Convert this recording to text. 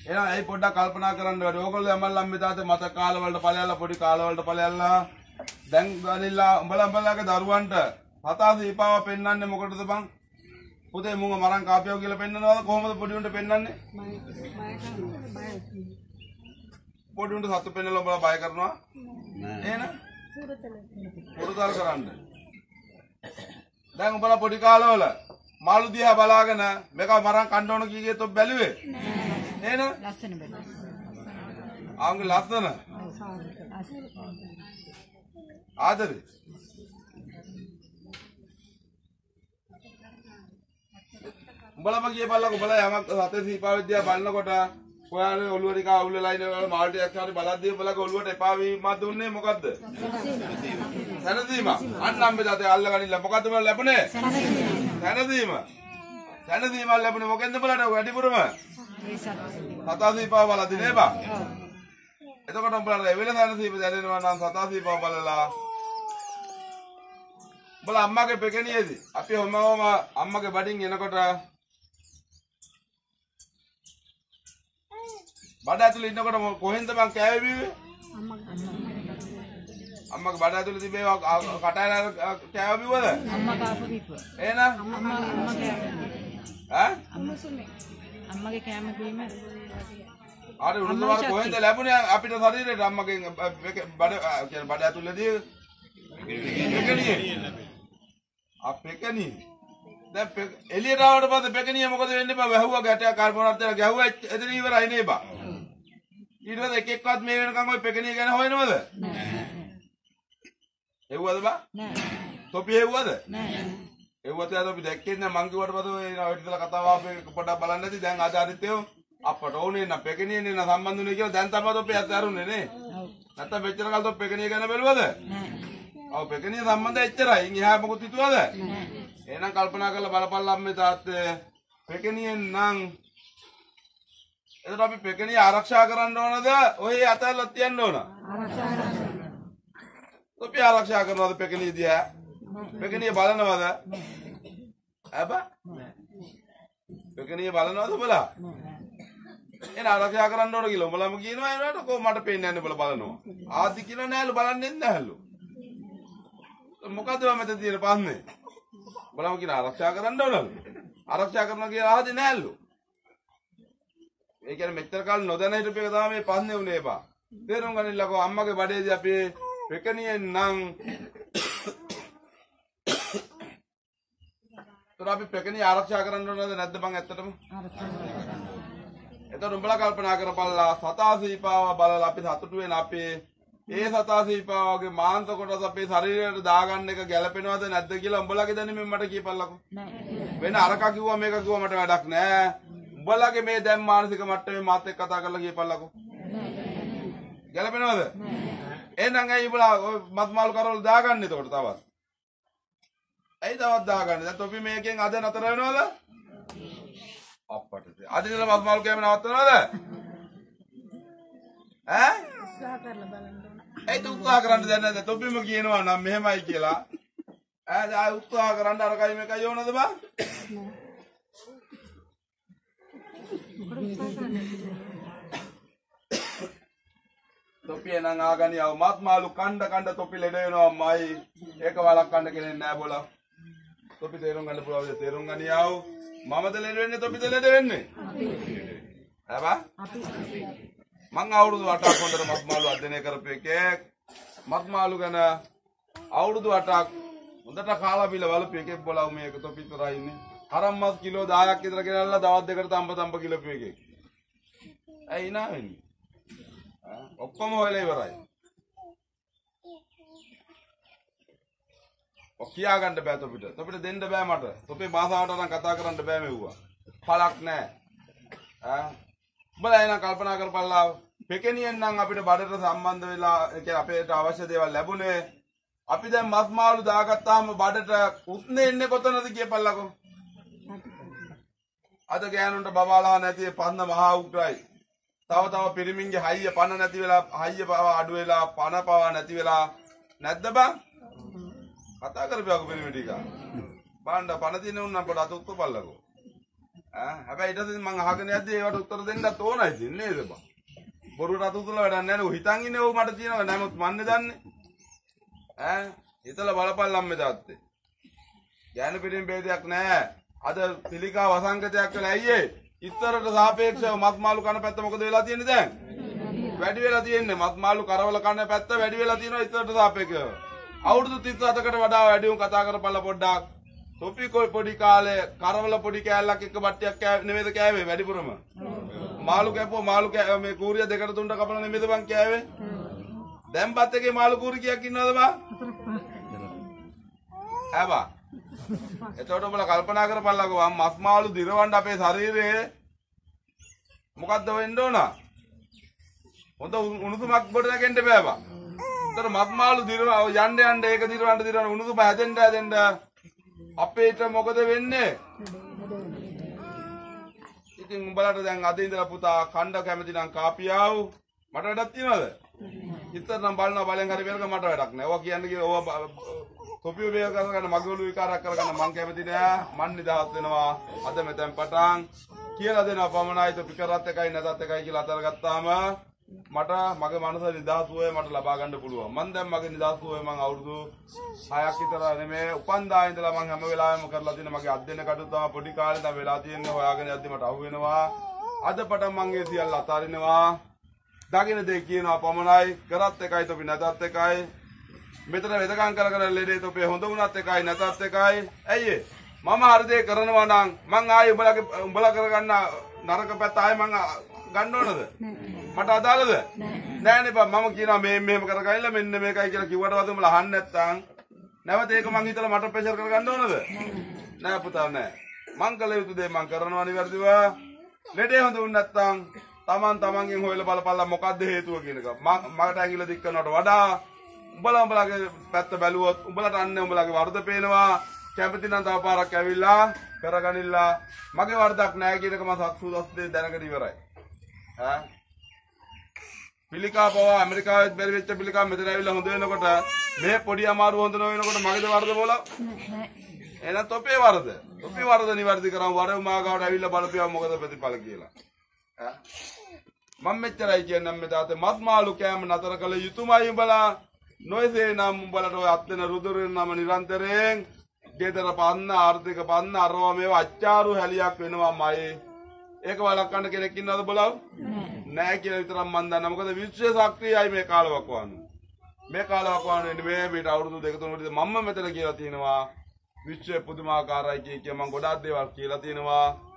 එහෙනම් ඒ පොඩ්ඩක් කල්පනා කරන්න ඕනේ. ඕගොල්ලෝ යමල්ලම් මෙතාතේ මත කාලවලට ඵලයල්ලා පොඩි කාලවලට ඵලයල්ලා දැන් ගලිලා උඹලගේ දරුවන්ට හතා දීපාව පෙන්වන්නේ මොකටද බං? පුතේ මුංග මරන් කාපියව කියලා පෙන්නනවද කොහොමද පොඩි උන්ට පෙන්වන්නේ? පොඩි උන්ට සතු පෙන්නලා උඹලා බය කරනවා? එහෙනම් පුරුතල් කරන්න. දැන් උඹලා පොඩි කාලවල මාළු දිහා බලාගෙන මේක මරන් කන්න ඕන කීකේ තොප් බැලුවේ? එහෙනම් ලස්සන බැලුවා. ආන්ගේ ලස්සන. ආදරේ. උඹලම කියපල්ලකෝ උඹලා යමක් සතේ සීපා විද්‍යාව බලනකොට ඔයාලේ ඔළුව ටික අවුල් වෙලා ඉන්න මාළු ටිකක් හරි බලද්දී උඹලගේ ඔළුවට එපා වීමක් දුන්නේ මොකද්ද? සැනසීම. අන්නම් බෙදාතේ අල්ලගනින්න මොකද්ද උඹලා ලැබුණේ? සැනසීම. සැනසීම ලැබුණේ මොකෙන්ද උඹලට වැඩිපුරම? සතා සීපා බලද්දී නේ බා. එතකොට උඹලා එවෙල සැනසීම දැනෙනවා නම් සතා සීපා බලලා උඹලා අම්මගේ පෙකණියේදී අපි හැමෝම අම්මගේ බඩින් එනකොට බඩ ඇතුලේ ඉන්නකොට කොහෙන්ද මං කෑවේ බීවේ? අම්මගේ බඩ ඇතුලේ තිබේ කටායන කෑව බීවද? අම්මා කාපු බීප. එහෙනම් අම්මගේ කෑම බීම අර උණුසුම කොහෙන්ද ලැබුණේ අපිට ශරීරයට අම්මගෙන් බඩ කියන්නේ බඩ ඇතුලේදී පෙකණියේ. පෙකණිය. දැන් එළියට ආවට පස්සේ පෙකණිය මොකද වෙන්නේ බා? වැහුවා ගැටයක් කාර්බෝනත් එක ගැහුවා එතන ඉවරයි නේ බා. ඊට පස්සේ එක එක්කවත් මේ වෙනකන් ওই පෙකණිය ගැන හොයනවද? නෑ. එව්වද බා? නෑ. තොපි එව්වද? නෑ. එව්වත් අපි දැක්කේ නෑ මං කිව්වට පස්සේ ඔය ඉතල කතාව අපේ පොඩක් බලන්න නැති දැන් ආචාරිත්‍යෝ අපට ඕනේ නැ පෙකණිය නේ සම්බන්ධුනේ කියලා දැන් තමයි තොපි අතරුනේ නේ. ඔව්. නැත්තම් මෙච්චර කල් තොපි පෙකණිය ගැන බැලුවද? නෑ. ඔව් පෙකණිය සම්බන්ධය එච්චරයි. ඉන් එහා මොකුත් හිතුවද? නෑ. එහෙනම් කල්පනා කරලා බලපල්ලා අම්මේ තාත්තේ පෙකණියෙන් නම් එතකොට අපි පෙකණිය ආරක්ෂා කරන්න ඕනද? ඔය අතල්ලා තියන්න ඕන. ආරක්ෂා කරන්න. තොපි ආරක්ෂා කරනවද පෙකණිය දිහා? පෙකණිය බලනවද? අබා? පෙකණිය බලනවද උඹලා? එන ආරක්ෂා කරන්න ඕන කියලා උඹලම කියනවා ඒනට කොහොම මට පේන්නේ නැහැ උඹලා බලනවා. ආදි කියලා නෑලු බලන්නේ නැහැලු. මොකද මම මෙතන තියෙන පස්නේ? බලමු කියන ආරක්ෂා කරන්න ඕනලු. ආරක්ෂා කරනවා කියලා ආදී නෑලු. ඒ කියන්නේ මෙච්චර කාල නොදැන හිටපු එක තමයි මේ පස්නේ උනේ බා. තේරුම් ගන්නillකෝ අම්මගේ බඩේදී අපි පෙකණියෙන් නම් තොර අපි පෙකණිය ආරක්ෂා කරන්න ඕනද නැද්ද බං ඇත්තටම? ආරක්ෂා කරන්න. එතකොට උඹලා කල්පනා කරපල්ලා සතා සීපාව බලලා අපි සතුටු වෙන අපේ ඒ සතා සීපාවගේ මාංශ කොටස අපේ ශරීරයට දාගන්න එක ගැළපෙනවද නැද්ද කියලා උඹලගේ දැනුමින් මට කියපල්ලකෝ. නෑ. වෙන අරක කිව්වා මේක කිව්වා මට වැඩක් නෑ. උඹලගේ මේ දැන් මානසික මට්ටමේ මාත් එක්ක කතා කරලා කියපල්ලකෝ. නෑ. ගැළපෙනවද? නෑ. එහෙනම් ඇයි උඹලා මත් මාළු කරවල දාගන්නේ එතකොට තවත්? ඇයි තවත් දාගන්නේ? දැන් තොපි මේකෙන් අද නතර වෙනවද? අප්පට. අද ඉඳලා මත් මාළු කෑම නවත්තනවද? ඈ? උත්සාහ කරලා බලන්න. ඒක උත්සාහ කරන්න දැන් නැද්ද? තොපිම කියනවා නම් මෙහෙමයි කියලා. ඈ උත්සාහ කරන්න අරකයි මේකයි ඕනද බං? තොපිය නම් ආගනියව මත් මාළු කණ්ඩ තොපි ලෙඩ වෙනවා අම්මයි. ඒක වළක්වන්න කෙනෙක් නෑ බෝලා. තොපි තේරුම් ගන්න පුළුවන් තේරුම් ගනියව. මමද ලෙඩ වෙන්නේ තොපිද ලෙඩ වෙන්නේ? අපි. මං අවුරුදු 8ක් හොඳට මත් මාළු අධ්‍යයනය කරපු එකෙක්. මත් මාළු ගැන අවුරුදු 8ක් හොඳට කාලා බිල වලපු එකෙක් බෝලා මේක තොපි තරයි ඉන්නේ. හරම් මස් කිලෝ 10ක් විතර ගෙනල්ලා දවස් දෙකකට තඹ කිලෝපු එකෙක්. ඇයි නා වෙන්නේ? ඔක්කොම හොයලා ඉවරයි. ඔකියා ගන්න බෑ තොපිට. තොපිට දෙන්න බෑ මට. තොපේ භාෂාවට නම් කතා කරන්න බෑ මෙව්වා. පළක් නෑ. උඹලා එන කල්පනා කරපල්ලා පෙකණියෙන් නම් අපිට බඩට සම්බන්ධ වෙලා ඒ කියන්නේ අපේට අවශ්‍ය දේවල් ලැබුණේ. අපි දැන් මස් මාළු දාගත්තාම බඩට උත්නේ එන්නේ කොතනද කියපල්ලකෝ. අද ගෑනුන්ට බබාලා නැති පන්න මහා උග්‍රයි. තව පිරිමින්ගේ හයිය පණ නැති වෙලා හයිය පව අඩු වෙලා පණ පව නැති වෙලා නැද්ද බං? කතා කරපියකෝ පිරිමි ටික. බණ්ඩ පණ තියෙන උන් නම් පොඩ අත උත්පල්ලකෝ. හැබැයි ඊට පස්සේ මං අහගෙන යද්දි ඒවට උත්තර දෙන්නත් ඕනයි ඉතින් නේද බං. බොරුවට අත උතුලා වැඩක් නැහැ නේ. හිතන් ඉන්නේ ඕක මට තියෙනවා. නමුත් මන්නේ දන්නේ. හිතලා බලපල්ලම් මේ තාත්තේ. ඥාන පිටින් ભેදයක් නැහැ. අද පිළිකා වසංගතයක් වෙලා ඇයියේ? ඉස්සරට සාපේක්ෂව මත් මාළු කන පැත්ත මොකද වෙලා තියෙන්නේ දැන්? වැඩි වෙලා තියෙන්නේ. මත් මාළු කරවල කන පැත්ත වැඩි වෙලා තියෙනවා ඉස්සරට සාපේක්ෂව. අවුරුදු 37කට වඩා වැඩි උන් කතා කරපල්ලා පොඩ්ඩක්. තොපි පොඩි කාලේ කරවල පොඩි කෑල්ලක් එක්ක බට්ටියක් නෙමෙයිද කෑවේ වැඩිපුරම? මාළු කැපුවා මාළු මේ කූරිය දෙකට තුනට කපලා නෙමෙයිද බං කෑවේ? දැන් බත් එකේ මාළු කූරි කීයක් ඉන්නවද බං? හැබා. එතකොට ඔබලා කල්පනා කරපල්ලාකෝ මස් මාළු දිරවන්න අපේ ශරීරයේ මොකද්ද වෙන්න ඕන? හොඳ උණුසුමක් ගොඩ නැගෙන්න බෑ බං. උතර මස් මාළු දිරව යන්න ඒක දිරවන්න උණුසුම හැදෙන්න අපේට මොකද වෙන්නේ? ඉතින් උඹලට දැන් අද ඉඳලා පුතා කණ්ඩ කැමති නම් කාපියාව් මට වැඩක් තියනවද? ඉතින් නම් බලනවා බලෙන් හරි වෙනක මට වැඩක් නෑ. ඔවා කියන්නේ කිව්වා ඔවා කොපිය වේග කරගන්න මගලු විකාරයක් කරගන්න මං කැමති නෑ. මන් නිදහස් වෙනවා. අද මෙතෙන් පටන් කියලා දෙනවා පමණයි. તો පිකරත් එකයි නැතත් එකයි කියලා අතර ගත්තාම මට මගේ මනස නිදහස් වුවේ මට ලබා ගන්න පුළුවන්. මං දැන් මගේ නිදහස් වුවේ මං අවුරුදු 6ක් විතර නෙමෙයි උපන්දා ඉඳලා මං හැම වෙලාවෙම කරලා තියෙන මගේ අධ්‍යයන කටයුතු තමයි පොඩි කාලේ ඉඳන් වෙලා තියෙන්නේ. හොයාගෙන යද්දි මට අහු වෙනවා. අද පටන් මං ඒ සියල්ල අතාරිනවා. දකින්න දෙය කියනවා පමණයි. කරත් එකයි තොපි නැතත් එකයි. මෙතන වෙදකම් කර කර ලෙඩේ තොපේ හොඳ වුණත් එකයි නැතත් එකයි. ඇයි මම හරි දේ කරනවා නම් මං ආයේ උඹලා කරගන්න නරක පැත්ත ආයේ මං ගන්න ඕනද? මට අදාළද? නෑනේ බං මම කියනවා මෙහෙම කරගන්නilla මෙන්න මේකයි කියලා කිව්වට වද උඹලා අහන්න නැත්තම් නැවත ඒක මං හිතලා මට ප්‍රෙෂර් කරගන්න ඕනද? නෑ පුතා නෑ. මං කළ යුතු දේ මං කරනවා නිවැරදිව. ලෙඩේ හොඳ වුණ නැත්තම් තමන්ගෙන් හොයලා බලපල්ලා මොකද්ද හේතුව කියන එක. මකට ඇඟිල්ල දික් කරනවට වඩා උඹලාගේ පැත්ත බැලුවොත් උඹලට අන්නේ උඹලාගේ වරද පේනවා. කැමති නම් තව පාරක් ඇවිල්ලා කරගනින්න. මගේ වරදක් නෑ කියන එක මම සත්සුදස්සේ දැනගෙන ඉවරයි. පිළිකා පවා ඇමරිකාවෙත් බැරි වෙච්ච පිළිකා මෙතන ඇවිල්ලා හොඳ වෙනකොට මේ පොඩි අමාරු හොඳ නොවෙනකොට මගේද වරද බෝලා? එහෙනම් තොපේ වරද. තොපේ වරද නිවැරදි කරන් වරව මාගාවට ඇවිල්ලා බලපියා මොකද ප්‍රතිඵල කියලා. මම මෙච්චරයි කියන්නේ මේ තාත්තේ මස් මාළු කෑම නතර කළ යුතුමයි උඹලා. නොයසේ නම් උඹලට ඔය අත් වෙන රුධිරෙන් නම නිරන්තරයෙන් ගෙදර පන්න ආර්ථික පන්න අරවා මේවා අච්චාරු හැලියක් වෙනවාමයි. ඒක වළක්වන්න කෙනෙක් ඉන්නවද බලව? නෑ කියලා විතරක් මන් දන්නා. මොකද විශ්ව ශක්තියයි මේ කාලවකවානු. මේ කාලවකවානු වෙන්නේ මේ පිට අවුරුදු 2-3 මම මෙතන කියලා තියෙනවා. විශ්ව පුදුමාකාරයි කිය මම ගොඩාක් දේවල් කියලා තියෙනවා.